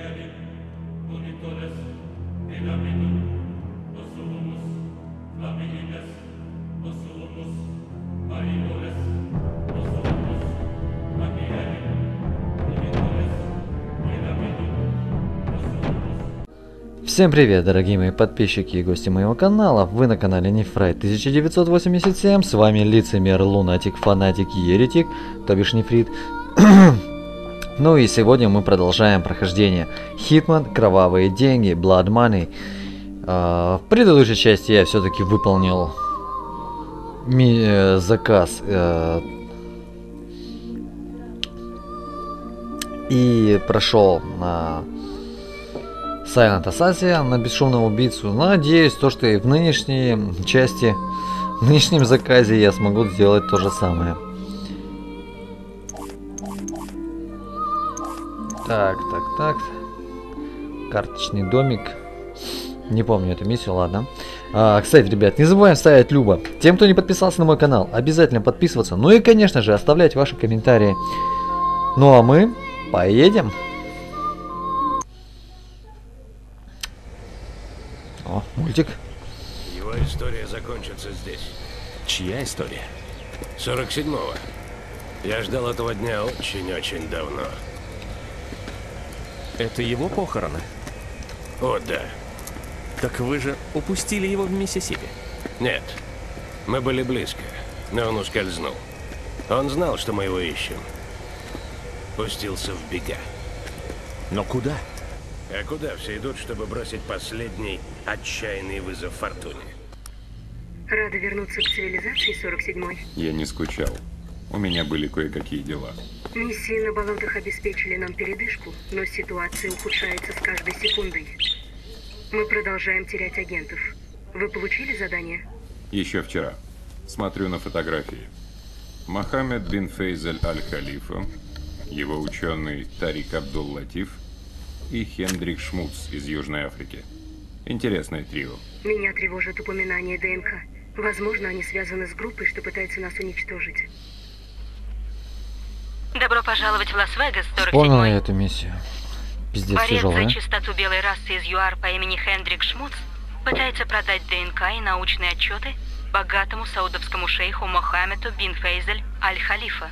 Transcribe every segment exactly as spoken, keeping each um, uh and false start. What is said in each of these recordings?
Всем привет, дорогие мои подписчики и гости моего канала. Вы на канале Нефрайт тысяча девятьсот восемьдесят семь. С вами лицемер, лунатик, фанатик, еретик, то бишь нефрит. Ну и сегодня мы продолжаем прохождение Hitman, кровавые деньги, Blood Money. Uh, в предыдущей части я все-таки выполнил ми э, заказ э, и прошел на Silent Assassin, на бесшумного убийцу. Надеюсь, то, что и в нынешней части, в нынешнем заказе я смогу сделать то же самое. Так, так, так. Карточный домик. Не помню эту миссию, ладно. А, кстати, ребят, не забываем ставить любо. Тем, кто не подписался на мой канал, обязательно подписываться. Ну и, конечно же, оставлять ваши комментарии. Ну а мы поедем. О, мультик. Его история закончится здесь. Чья история? сорок седьмого. Я ждал этого дня очень-очень давно. Это его похороны? О, да. Так вы же упустили его в Миссисипи. Нет. Мы были близко, но он ускользнул. Он знал, что мы его ищем. Пустился в бега. Но куда? А куда все идут, чтобы бросить последний отчаянный вызов фортуне? Рада вернуться к цивилизации, сорок седьмой. Я не скучал. У меня были кое-какие дела. Миссии на болотах обеспечили нам передышку, но ситуация ухудшается с каждой секундой. Мы продолжаем терять агентов. Вы получили задание? Еще вчера. Смотрю на фотографии. Мохаммед бин Фейзаль Аль-Халифа, его ученый Тарик Абдул-Латиф и Хендрик Шмуц из Южной Африки. Интересное трио. Меня тревожит упоминание ДНК. Возможно, они связаны с группой, что пытается нас уничтожить. Добро пожаловать в Лас-Вегас, сорок седьмой. Понял я эту миссию. Пиздец Борец тяжелая. за чистоту белой расы из ЮАР по имени Хендрик Шмуц пытается продать ДНК и научные отчеты богатому саудовскому шейху Мохаммеду бин Фейзаль Аль-Халифа.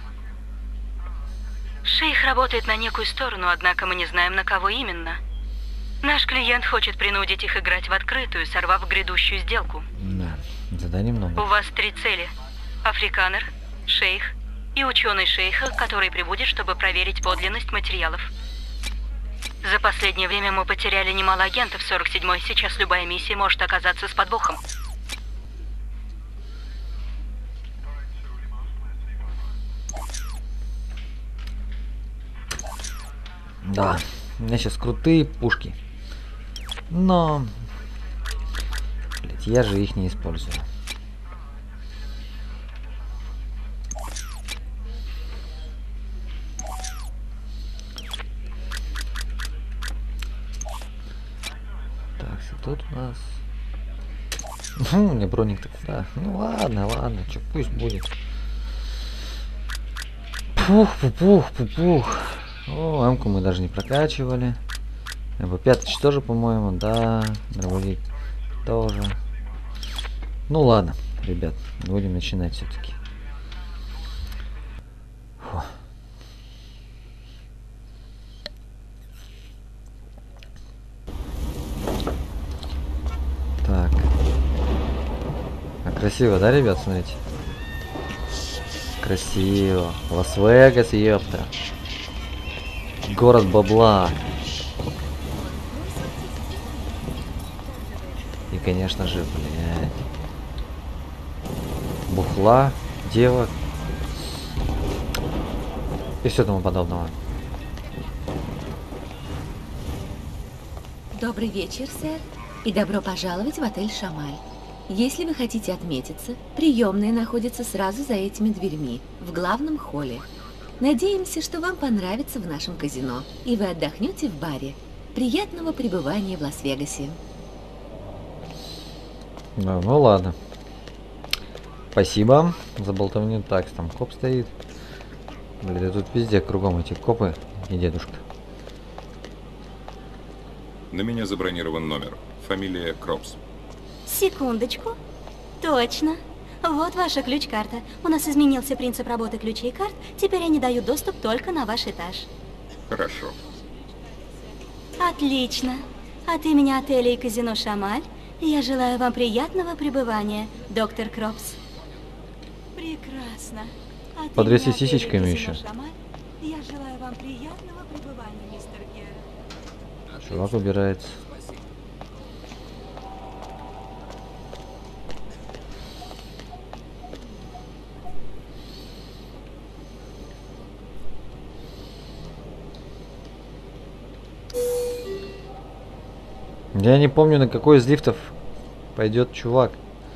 Шейх работает на некую сторону, однако мы не знаем, на кого именно. Наш клиент хочет принудить их играть в открытую, сорвав грядущую сделку. Да, заданий много. У вас три цели. Африканер, шейх и ученый шейха, который прибудет, чтобы проверить подлинность материалов. За последнее время мы потеряли немало агентов, сорок седьмой. Сейчас любая миссия может оказаться с подвохом. Да, у меня сейчас крутые пушки. Но, блять, я же их не использую. Так, что тут у нас? У меня броник так, да. Ну ладно, ладно, что пусть будет. Пух, пух, пух, пух. О, эмку мы даже не прокачивали. эм пэ пять тоже, по-моему, да. Дробовик тоже. Ну ладно, ребят, будем начинать все-таки. Так. А красиво, да, ребят, смотрите? Красиво. Лас-Вегас, ёпта. Город бабла. И, конечно же, блядь, бухла, девок и все тому подобного. Добрый вечер, сэр, и добро пожаловать в отель «Шамаль». Если вы хотите отметиться, приемная находится сразу за этими дверьми, в главном холле. Надеемся, что вам понравится в нашем казино, и вы отдохнете в баре. Приятного пребывания в Лас-Вегасе. Да, ну ладно. Спасибо за болтовню. Так, там коп стоит. Блин, да тут везде кругом эти копы и дедушка. На меня забронирован номер. Фамилия Кропс. Секундочку. Точно. Вот ваша ключ-карта. У нас изменился принцип работы ключей и карт. Теперь они дают доступ только на ваш этаж. Хорошо. Отлично. От имени отеля и казино «Шамаль» я желаю вам приятного пребывания, доктор Кропс. Прекрасно. От Подряси имени отеля и сисечками казино еще. «Шамаль» я желаю вам приятного пребывания, мистер Герр. Чувак убирается. Я не помню, на какой из лифтов пойдет чувак.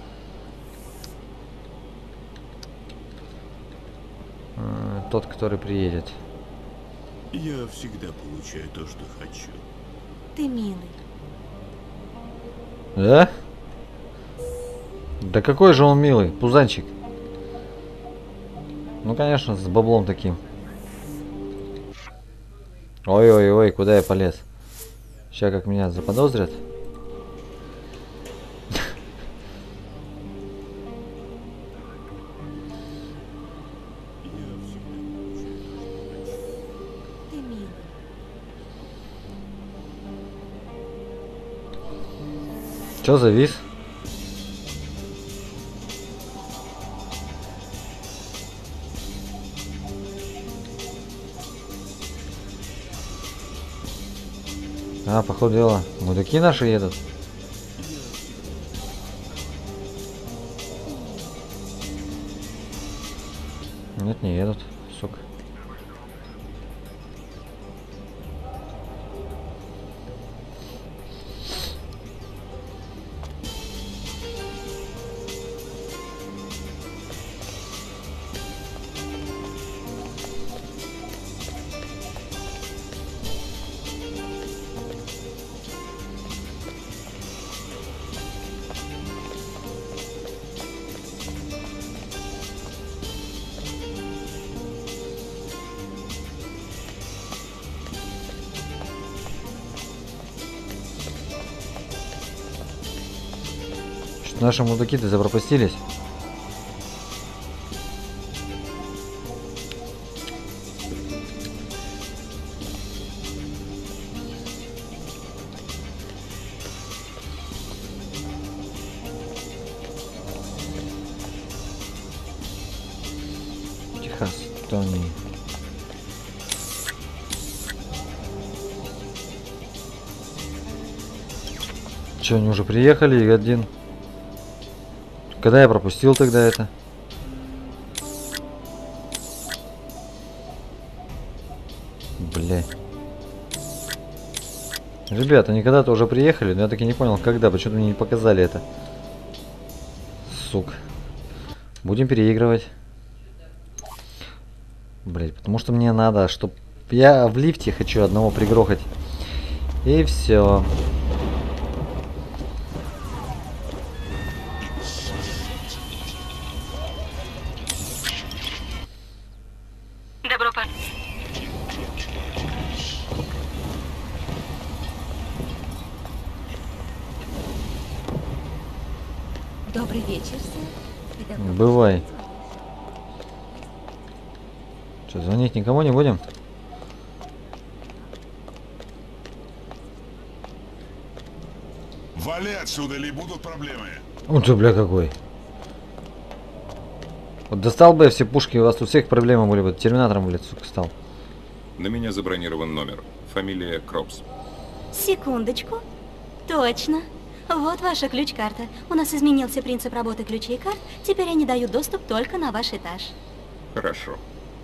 А, тот, который приедет. Я всегда получаю то, что хочу. Ты милый. Да? Да какой же он милый, пузанчик. Ну, конечно, с баблом таким. Ой-ой-ой, куда я полез? Сейчас как меня заподозрят. Ты милый. Чё завис? А, походу дела, мудаки наши едут. Нет, не едут, сука. Что наши мудаки-то запропастились? Техас, Тони. Че, они уже приехали, и один? Когда я пропустил тогда это? Бля. Ребята, они когда-то уже приехали, но я так и не понял, когда. Почему-то мне не показали это. Сука. Будем переигрывать. Блять, потому что мне надо, чтоб я в лифте хочу одного пригрохать. И все. Добро по... Добрый вечер, сэр. И добро Бывай. Что, звонить никому не будем? Вали отсюда, или будут проблемы. Вот ты, бля, какой. Вот достал бы я все пушки, у вас у всех проблемы были бы. Терминатором, блядь, сука, стал. На меня забронирован номер. Фамилия Кропс. Секундочку. Точно. Вот ваша ключ-карта. У нас изменился принцип работы ключей и карт. Теперь они дают доступ только на ваш этаж. Хорошо.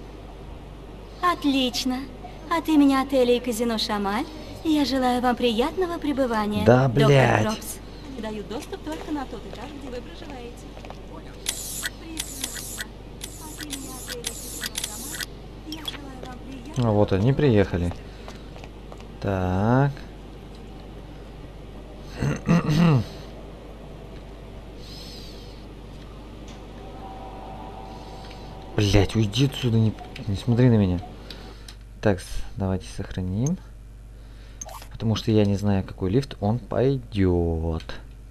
Отлично. От имени отеля и казино «Шамаль» я желаю вам приятного пребывания, Да, доктор блядь. Кропс. Дают доступ только на тот этаж, где вы проживаете. Понял. Прекрасно. От имени отеля и казино «Шамаль» я желаю вам приятного... Ну вот они приехали. Так. Блять, уйди отсюда, не, не смотри на меня. Так, давайте сохраним. Потому что я не знаю, какой лифт он пойдет.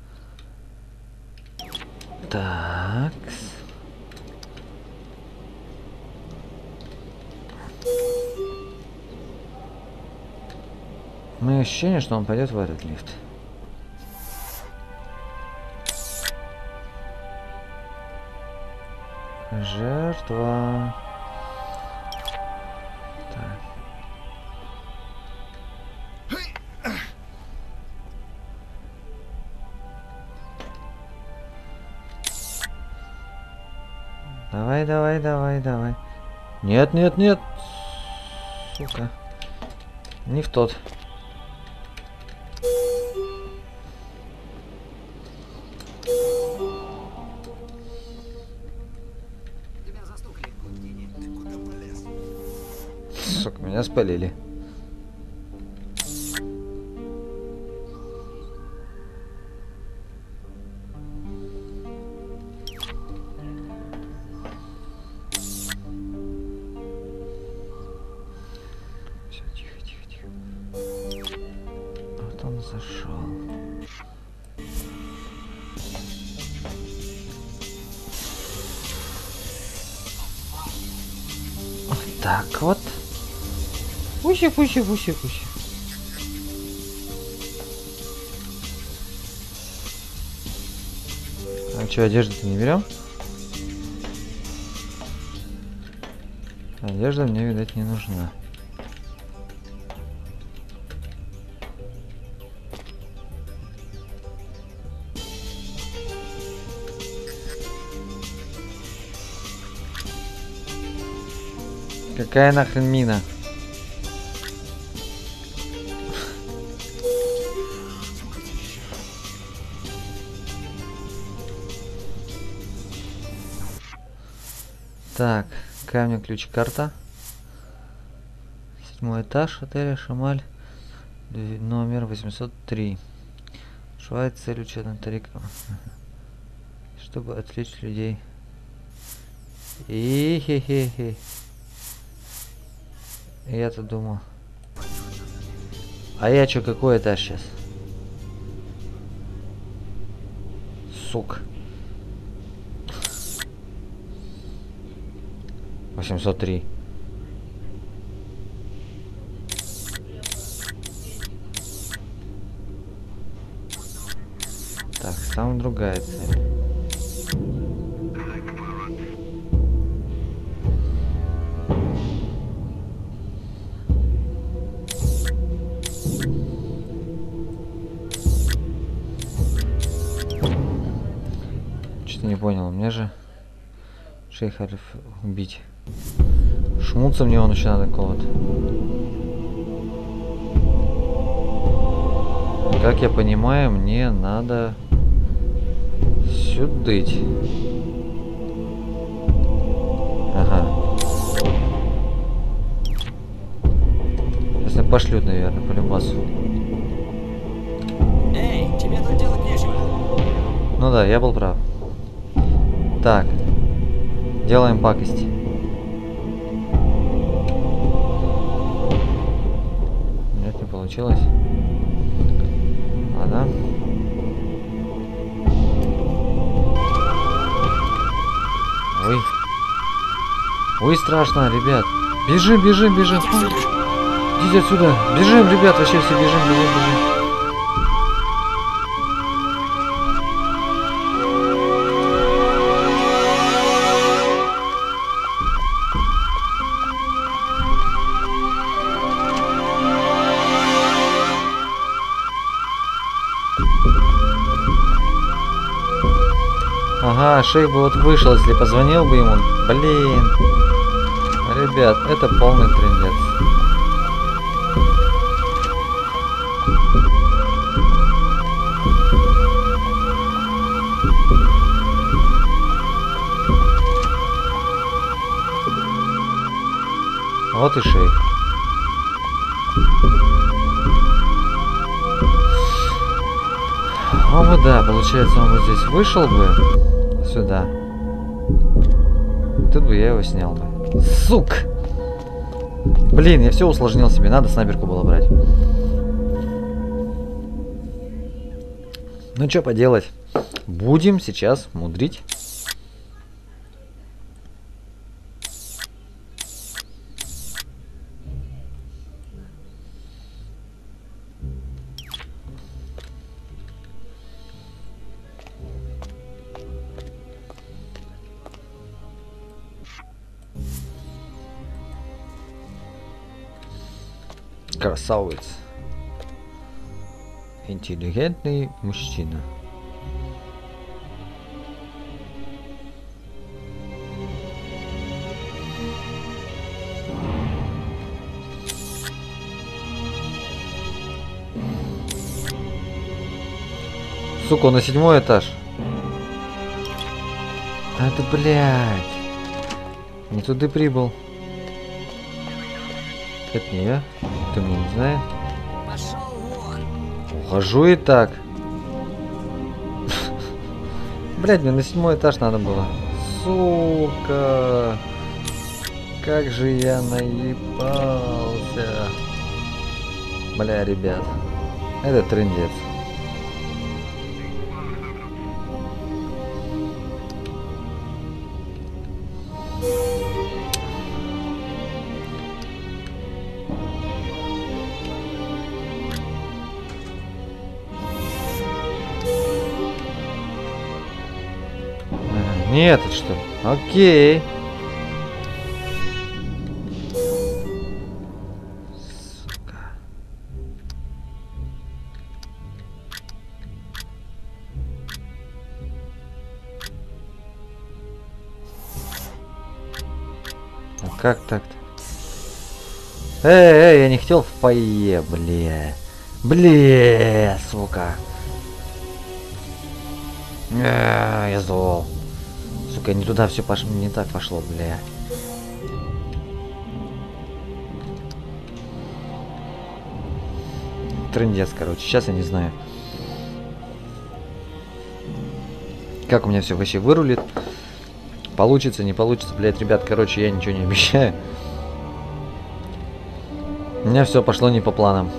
Так. У меня ощущение, что он пойдет в этот лифт. Жертва. Так. Давай, давай, давай, давай. Нет, нет, нет. Сука. Не в тот. Сука, меня спалили. Все, тихо, тихо, тихо. Вот он зашел. Вот так вот. Пуси, пуси, пуси, пуси. А что, одежду-то не берем? Одежда мне, видать, не нужна. Какая нахрен мина? Так, камень, ключ, карта. Седьмой этаж отеля Шамаль. Номер восемьсот три. Швайц, цель учетным тариком. Чтобы отвлечь людей. И-хе-хе-хе. Я-то думал. А я чё, какой этаж сейчас? Сука. восемьсот три. Так, там другая цель. Что-то не понял, мне же шейх Алиф убить. Шмуться мне он еще надо какого-то. Как я понимаю, мне надо сюдыть. Ага. Сейчас меня пошлют, наверное, по любасу. Эй, тебе тут делать нечего. Ну да, я был прав. Так. Делаем пакость. Нет, не получилось. Ладно. Ой. Ой, страшно, ребят. Бежим, бежим, бежим. Идите отсюда. Бежим, ребят, вообще все бежим, бежим, бежим. Ага, шейх бы вот вышел, если позвонил бы ему. Блин. Ребят, это полный трындец. Вот и шейх. О, вот да, получается, он вот здесь вышел бы сюда. Тут бы я его снял бы. Сука! Блин, я все усложнил себе. Надо снайперку было брать. Ну что поделать? Будем сейчас мудрить. Красавец. Интеллигентный мужчина. Сука, он на седьмой этаж. Да это, блядь. Не туда прибыл. Это не я. Ты меня не знаешь? Ухожу и так. Блядь, мне на седьмой этаж надо было. Сука. Как же я наебался. Бля, ребят. Это трындец. Нет, это что? Окей. Сука. Ну как так-то? Эй, эй, я не хотел в фойе, бля. Бля, сука. А, я зол. Сука, не туда все пошло, не так пошло, бля. Трындец, короче. Сейчас я не знаю, как у меня все вообще вырулит. Получится, не получится, блядь, ребят. Короче, я ничего не обещаю. У меня все пошло не по планам.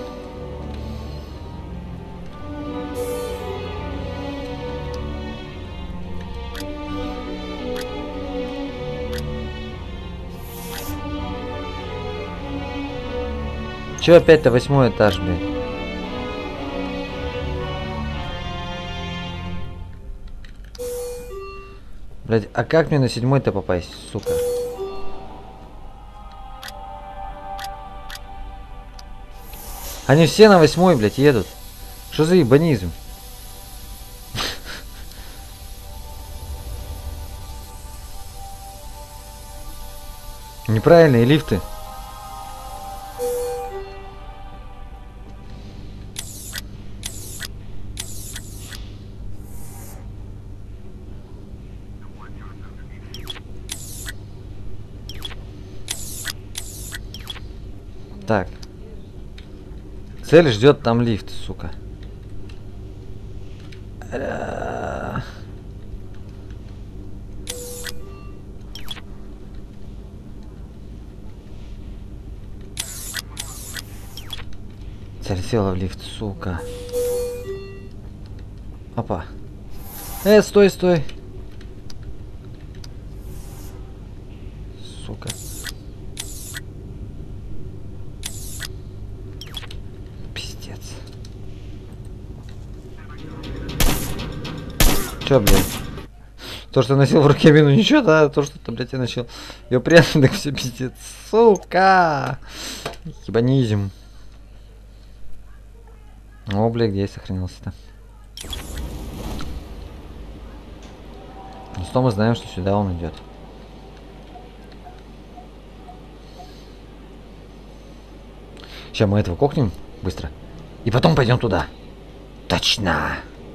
Че опять-то восьмой этаж, блядь? Блядь, а как мне на седьмой-то попасть, сука? Они все на восьмой, блядь, едут. Что за ебанизм? Неправильные лифты. Так. Цель ждет там лифт, сука. Цель села в лифт, сука. Опа. Э, стой, стой. Сука. Че, блядь? То, что носил в руке мину, ничего, да? То, что ты, блядь, я начал ее прятать, так все пиздец. Сука! Ебанизм. О, блядь, где я сохранился-то? Ну, что мы знаем, что сюда он идет. Сейчас мы этого кокнем быстро. И потом пойдем туда. Точно!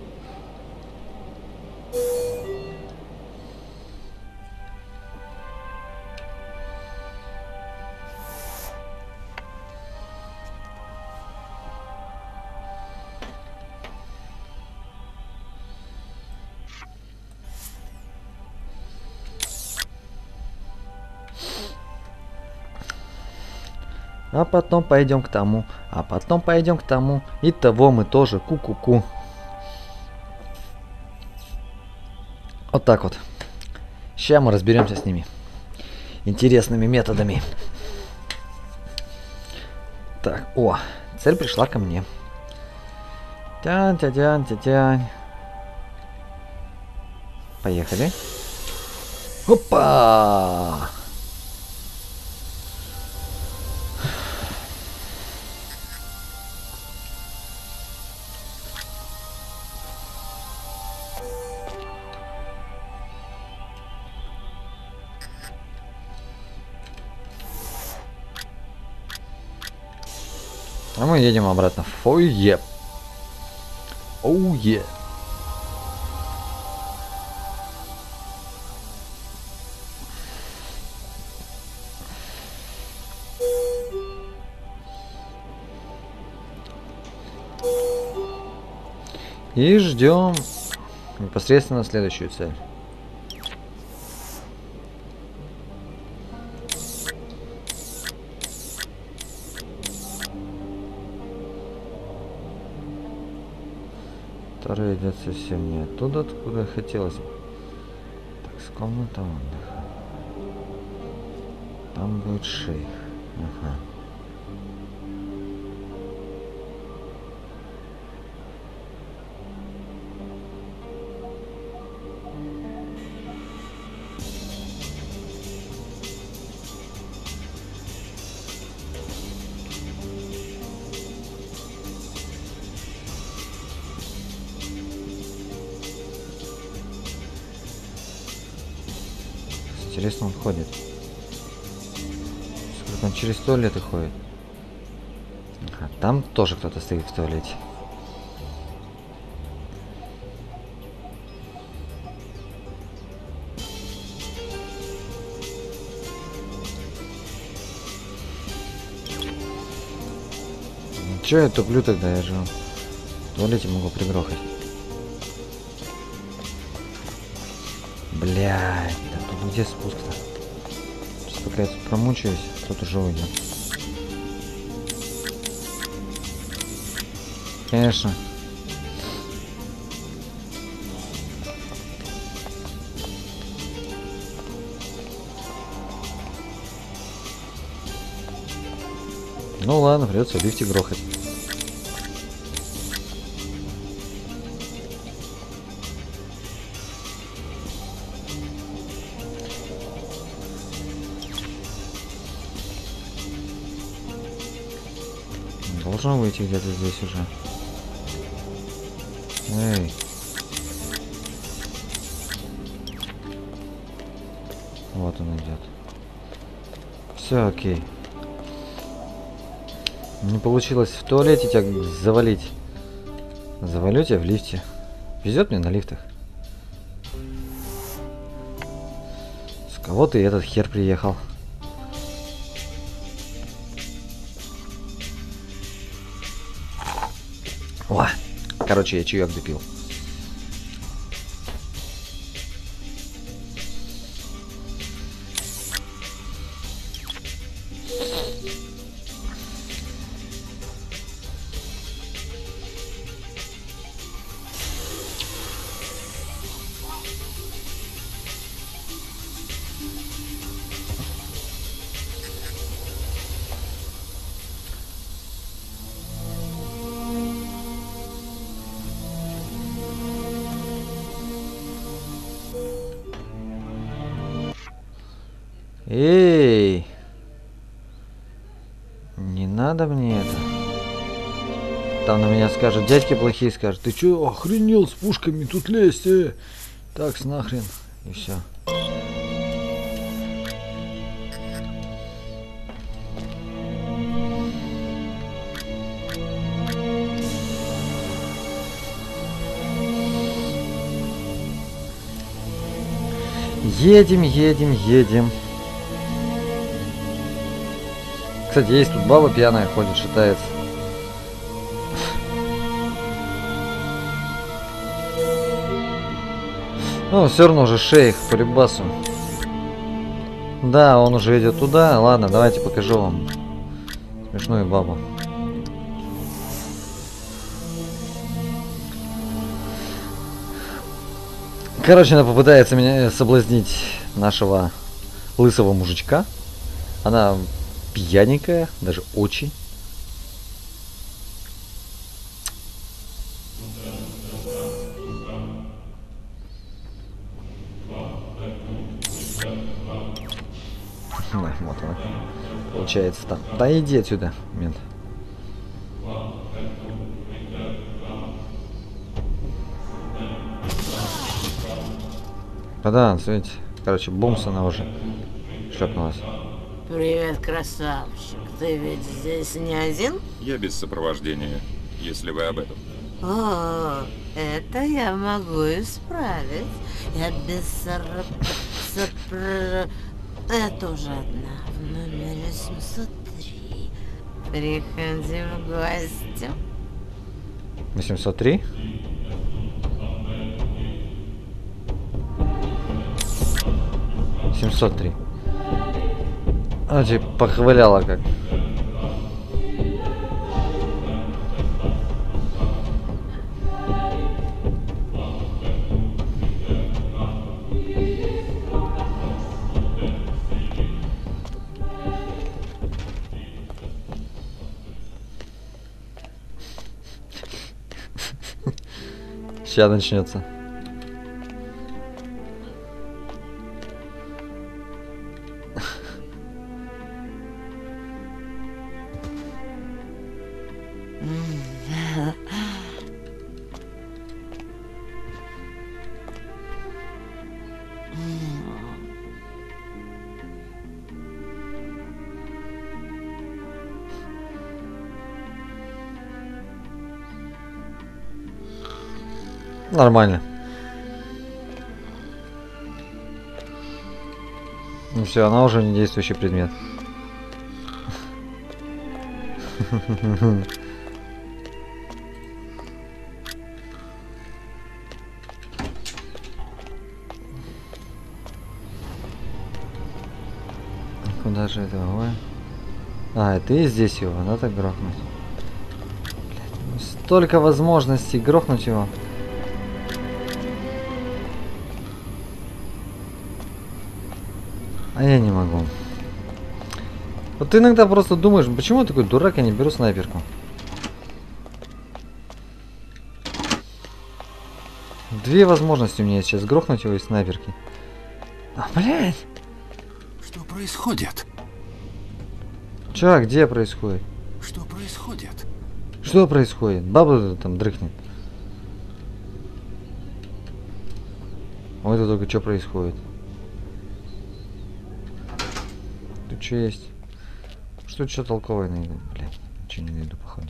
А потом пойдем к тому, а потом пойдем к тому. И того мы тоже ку-ку-ку. Вот так вот. Сейчас мы разберемся с ними. Интересными методами. Так, о, цель пришла ко мне. Тянь, тянь, тянь, тянь, тянь. Поехали. Опа! А мы едем обратно в фойе. Оу е. И ждем непосредственно следующую цель. Вторая идет совсем не оттуда, откуда хотелось бы. Так, с комната отдыха. Там будет шейх. Ага. Интересно, он ходит. Сколько он через туалеты ходит. А там тоже кто-то стоит в туалете. Че я туплю тогда? Я же в туалете могу пригрохать. Блядь, да тут где спуск-то? Сейчас пока я тут промучаюсь, тут уже уйдет. Конечно. Ну ладно, придется в лифте грохать. Должен выйти где-то здесь уже. Эй. Вот он идет. Все, окей. Не получилось в туалете тебя завалить. Завалю тебя в лифте. Везет мне на лифтах. С кого ты этот хер приехал? О, короче, я чаек допил. Эй! Не надо мне это. Там на меня скажут, дядьки плохие скажут. Ты чё, охренел с пушками тут лезть, э? Так, нахрен. И все. Едем, едем, едем. Кстати, есть тут баба пьяная, ходит, шатается. Ну, все равно уже шейх по любасу. Да, он уже идет туда. Ладно, давайте покажу вам смешную бабу. Короче, она попытается меня соблазнить нашего лысого мужичка. Она пьяненькая, даже очень. Вот она. Получается там. Да иди отсюда, мент. Да, смотрите. Короче, бумс она уже шлепнулась. Привет, красавчик. Ты ведь здесь не один? Я без сопровождения, если вы об этом. О, это я могу исправить. Я без сор- сопро... Это уже одна в номере семьсот три. Приходи в гости. восемьсот три? семьсот три. А, типа, похваляла как. Сейчас начнется. Нормально. Ну все, она уже не действующий предмет. Куда же это? Ой. А, это и здесь его, надо грохнуть. Блядь, столько возможностей грохнуть его. А я не могу. Вот ты иногда просто думаешь, почему я такой дурак, я не беру снайперку. Две возможности у меня есть сейчас грохнуть его из снайперки. А, блядь! Что происходит? Чё, где происходит? Что происходит? Что происходит? Баба там дрыхнет. Ой, это только что происходит? Тут что есть? Что что толковое найду? Блядь, ничего не найду, походу.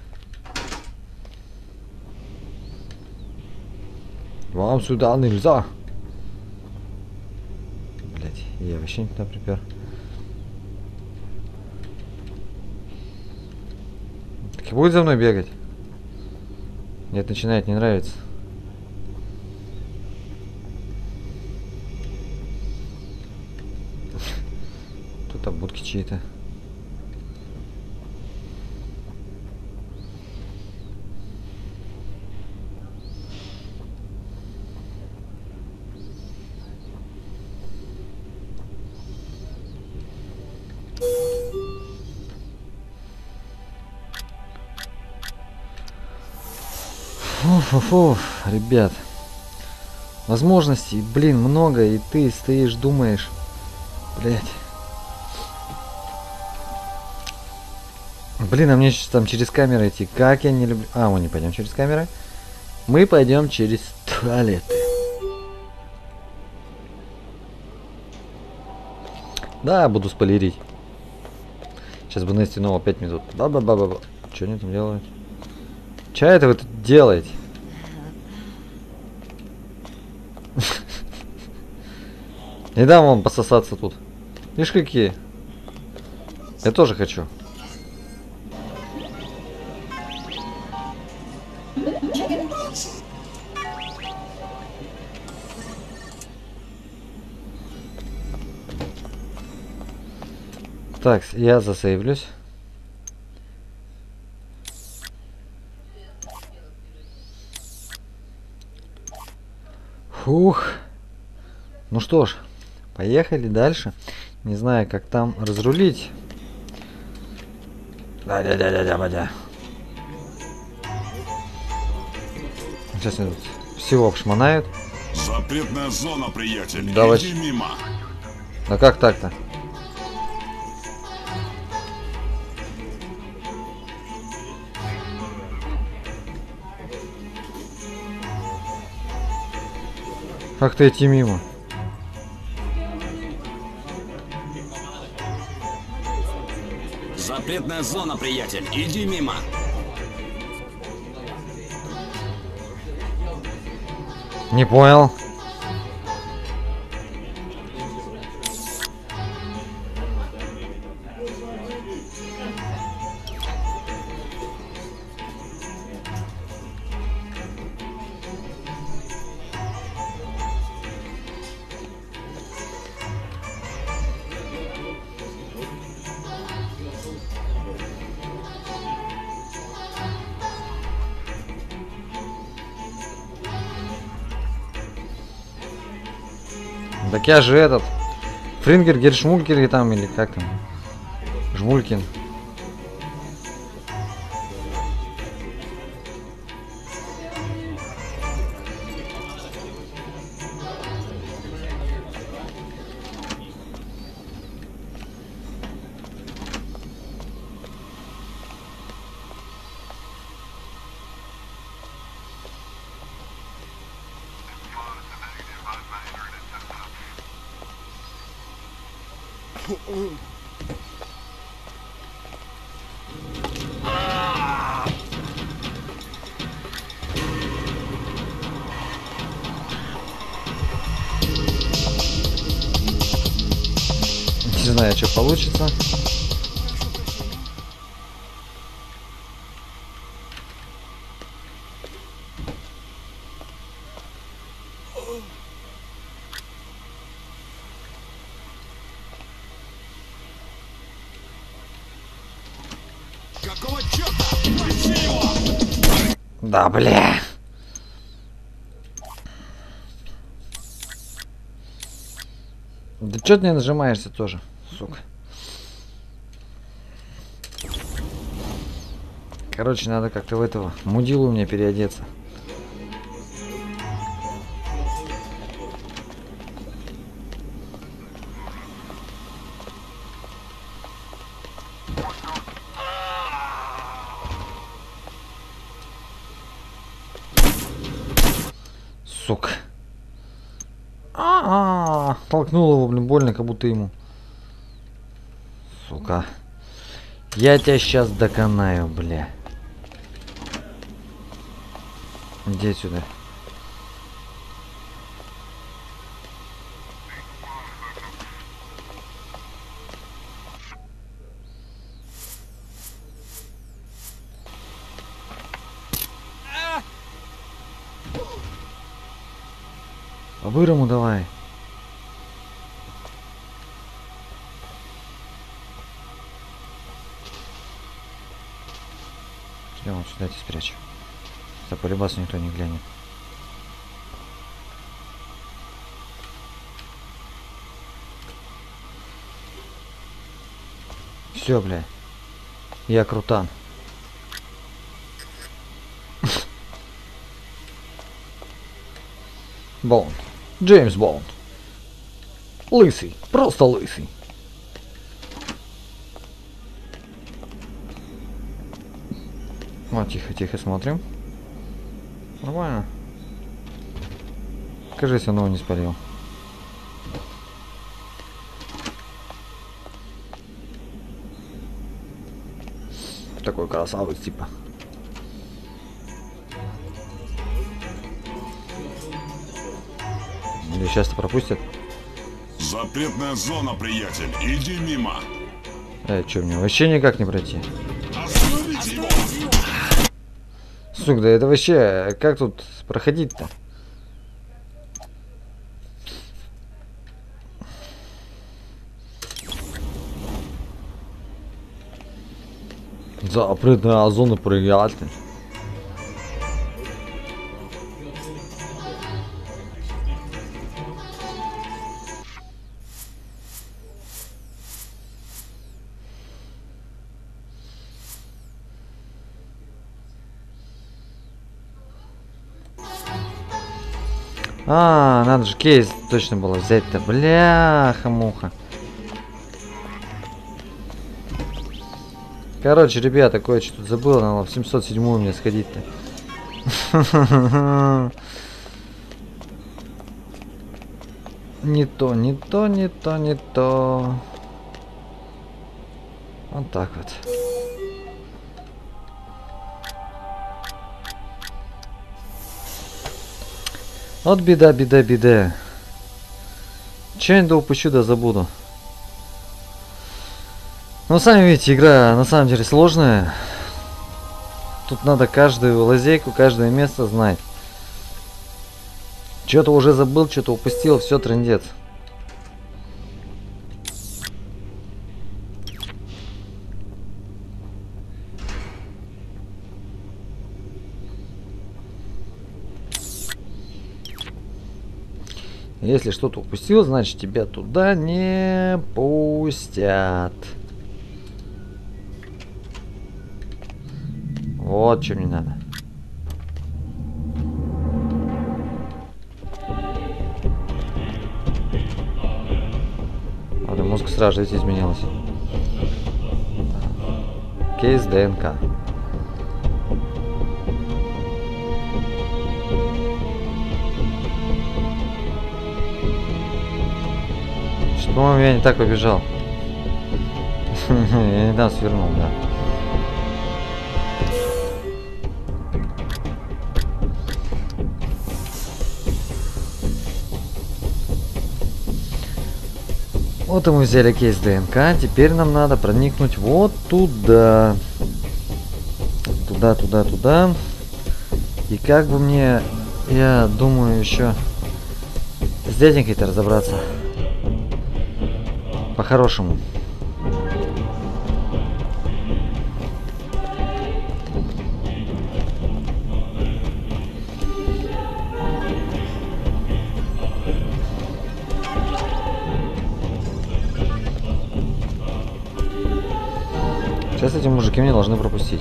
Вам сюда нельзя. Блядь, я вообще не туда припер. Так и будет за мной бегать? Нет, начинает не нравиться. Тут обутки чьи-то. Фу-фу-фу, ребят. Возможностей, блин, много, и ты стоишь, думаешь. Блять. Блин, а мне сейчас там через камеры идти. Как я не люблю. А, мы не пойдем через камеры. Мы пойдем через туалеты. Да, буду спойлерить. Сейчас бы Нести нового пять минут. Ба-ба-ба-ба-ба. Что они там делают? Че это вы тут делаете? Не дам вам пососаться тут. Видишь какие? Я тоже хочу. Так, я засейвлюсь. Фух. Ну что ж, поехали дальше. Не знаю, как там разрулить. Да-да-да-да-да-да. Сейчас мне тут всего обшмонают. Запретная зона, приятель. Да Иди вообще. мимо. Да как так-то? Как-то идти мимо. Запретная зона, приятель. Иди мимо. Не понял. Так я же этот Фрингер, Гершмулькер там или как там? Жмулькин. Не знаю, что получится. Какого черта? Пусти его! Да, бля. Да чё ты не нажимаешься тоже, сука. Короче, надо как-то в этого мудилу мне переодеться. Сука. А-а-а, толкнул его, блин, больно, как будто ему. Сука. Я тебя сейчас доконаю, бля. Иди сюда. По-бырому давай. Я вот сюда тебя спрячу. За полюбасу никто не глянет. Все, бля. Я крутан. Бонд. Джеймс Бонд. Лысый. Просто лысый. Вот, тихо-тихо смотрим. Нормально. Кажется, он его не спалил. Такой красавец, типа. Или сейчас-то пропустят? Запретная зона, приятель. Иди мимо. Э, что, мне вообще никак не пройти? Остановите его! Сука, да это вообще... Как тут проходить-то? Запретная зона, приятель. А, надо же кейс точно было взять-то. Бляха-муха. Короче, ребята, кое-что тут забыл. Надо в семьсот седьмую мне сходить-то. Не то, не то, не то, не то. Вот так вот. Вот беда, беда, беда. Че-нибудь да упущу, да забуду. Ну, сами видите, игра на самом деле сложная. Тут надо каждую лазейку, каждое место знать. Что-то уже забыл, что-то упустил, все трындец. Если что-то упустил, значит тебя туда не пустят. Вот что мне надо. Вот, мозг сразу же изменилось. Кейс ДНК. По-моему, я не так побежал. Я не там свернул, да. Вот и мы взяли кейс ДНК. Теперь нам надо проникнуть вот туда. Туда, туда, туда. И как бы мне, я думаю, еще с дяденькой-то разобраться. По-хорошему. Сейчас эти мужики мне должны пропустить.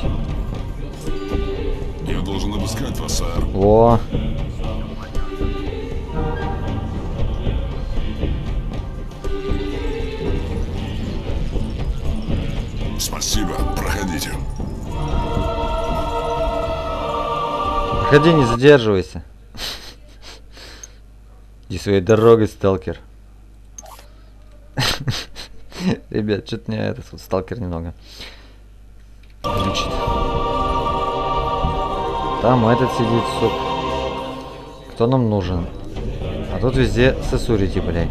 Я должен обыскать вас, сэр. О. Спасибо, проходите. Проходи, не задерживайся. Иди своей дорогой, сталкер. Ребят, что-то меня этот вот сталкер немного глючит. Там этот сидит, суп. Кто нам нужен? А тут везде сосурите, блядь.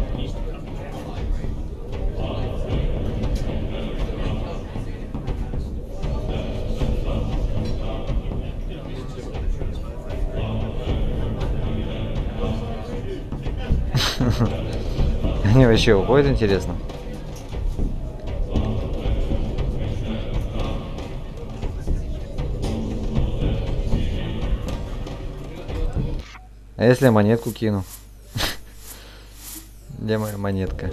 Они вообще уходят, интересно. А если я монетку кину? Где моя монетка?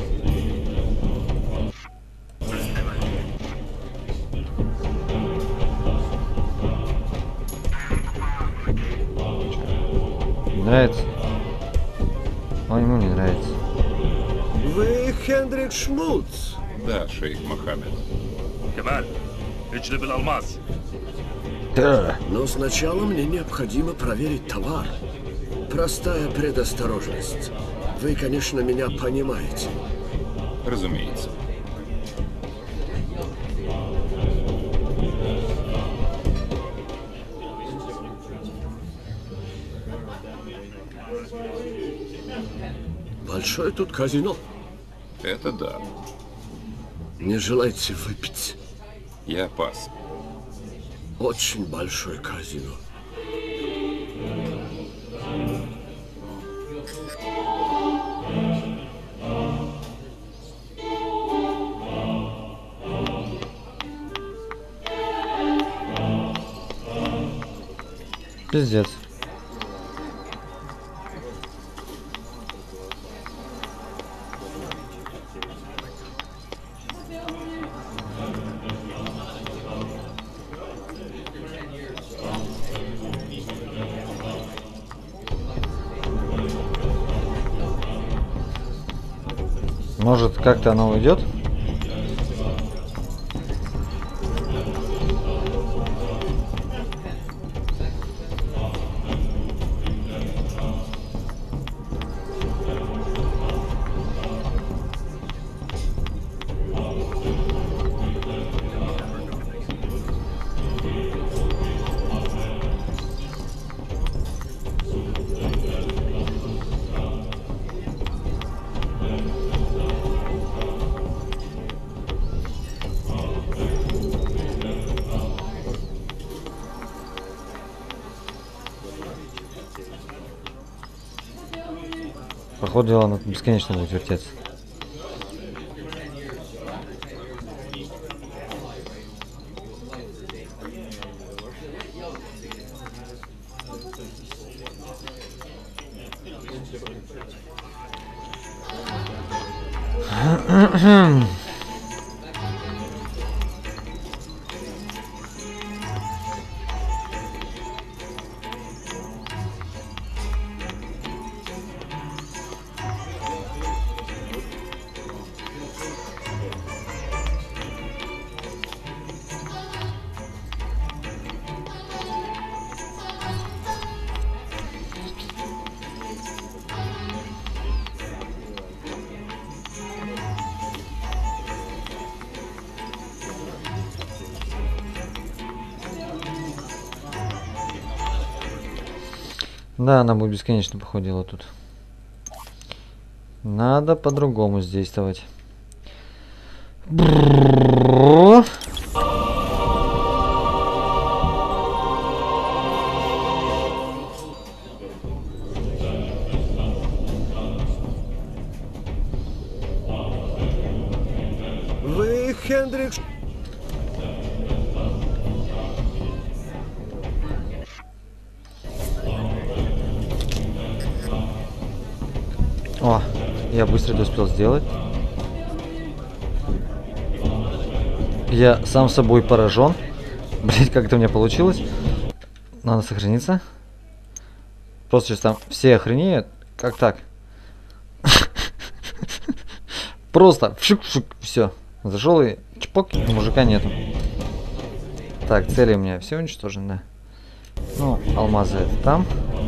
Нравится? Он ему не нравится. Вы Хендрик Шмуц? Да, шейх Мохаммед. Кемаль, Ичлибель Алмаз. Да. Но сначала мне необходимо проверить товар. Простая предосторожность. Вы, конечно, меня понимаете. Разумеется. Большое тут казино. Это да. Не желаете выпить? Я пас. Очень большое казино. Пиздец. Может, как-то оно уйдет? Походу дела, оно бесконечно будет вертеться. Да, она будет бесконечно походила тут. Надо по-другому действовать. Вы Хендрик... О, я быстро это успел сделать. Я сам собой поражен. Блять, как это у меня получилось. Надо сохраниться. Просто сейчас там все охренеют. Как так? Просто вшик-вшик, все. Зашел и чпок, и мужика нету. Так, цели у меня все уничтожены, да. Ну, алмазы это там.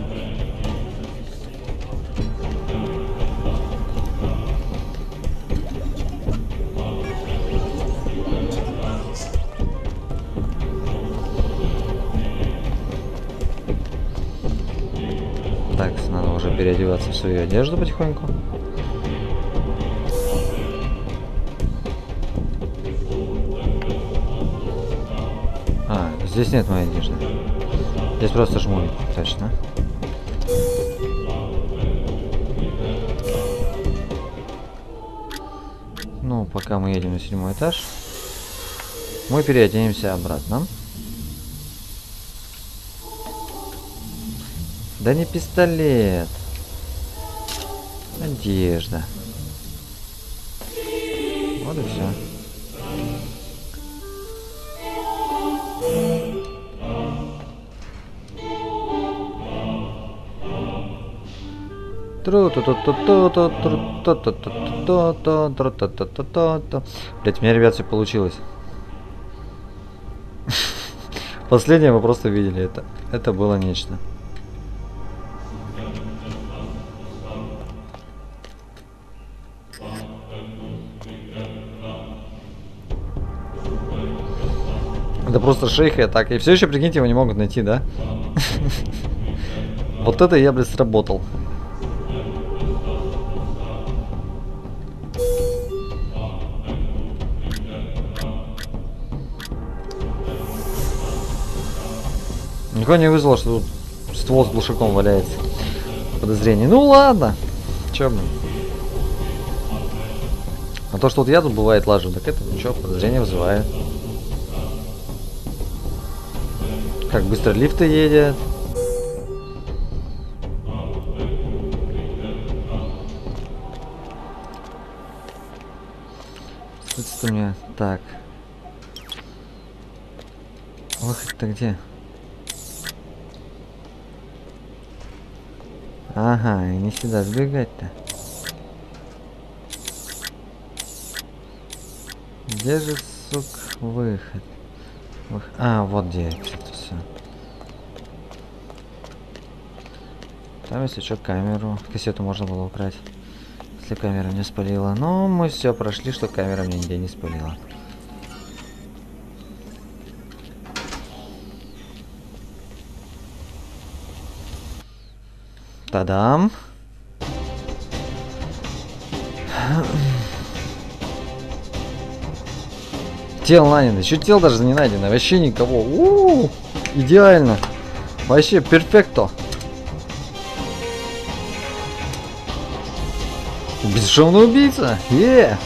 Так, надо уже переодеваться в свою одежду потихоньку. А, здесь нет моей одежды. Здесь просто жмурит, точно. Ну, пока мы едем на седьмой этаж, мы переоденемся обратно. Да не пистолет. Одежда. Вот и все. Блять, у меня, ребят, все получилось. Последнее мы просто видели это. Это было нечто. Это просто шейх и атака. И все еще, прикиньте, его не могут найти, да? Вот это я, блядь, сработал. Никого не вызвало, что тут ствол с глушаком валяется. Подозрение. Ну ладно. Чё, блин. А то, что вот я тут бывает лажу, так это ничего, подозрение вызывает. Как быстро лифты едят. Что у меня? Так. Выход-то где? Ага, и не сюда сбегать-то. Где же, сука, выход? Вых... А, вот где это все. Там, если что, камеру. Кассету можно было украть, если камера не спалила. Но мы все прошли, что камера мне нигде не спалила. Та-дам! Тел найдено. Еще тел даже не найдено. Вообще никого. У-у-у! Идеально. Вообще перфекто. Бесшумный убийца. Е!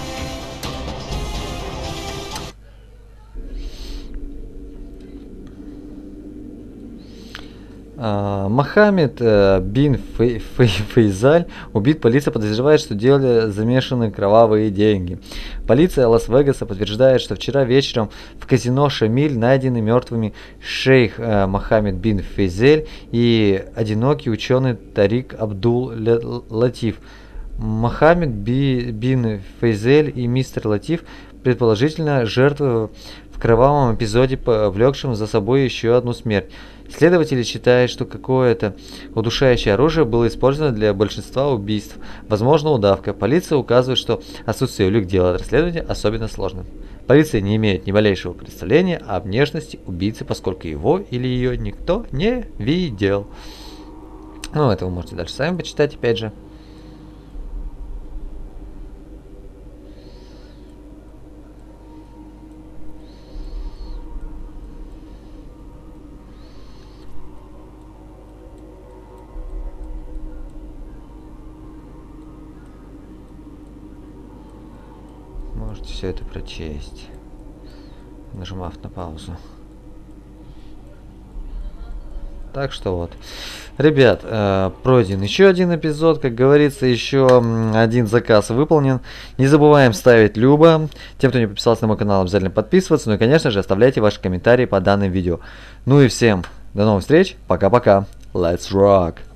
Мохаммед бин Фейзаль убит. Полиция подозревает, что в деле замешаны кровавые деньги. Полиция Лас-Вегаса подтверждает, что вчера вечером в казино Шамиль найдены мертвыми шейх Мохаммед бин Фейзель и одинокий ученый Тарик Абдул-Латиф. Мохаммед бин Фейзель и мистер Латиф предположительно жертвы в кровавом эпизоде, повлекшем за собой еще одну смерть. Следователи считают, что какое-то удушающее оружие было использовано для большинства убийств. Возможно, удавка. Полиция указывает, что отсутствие улик делает расследование особенно сложным. Полиция не имеет ни малейшего представления о внешности убийцы, поскольку его или ее никто не видел. Ну, это вы можете дальше сами почитать, опять же. Можете все это прочесть, нажимав на паузу. Так что вот, ребят, э, пройден еще один эпизод, как говорится, еще один заказ выполнен. Не забываем ставить любо. Тем, кто не подписался на мой канал, обязательно подписываться. Ну и, конечно же, оставляйте ваши комментарии по данным видео. Ну и всем до новых встреч, пока-пока, let's rock!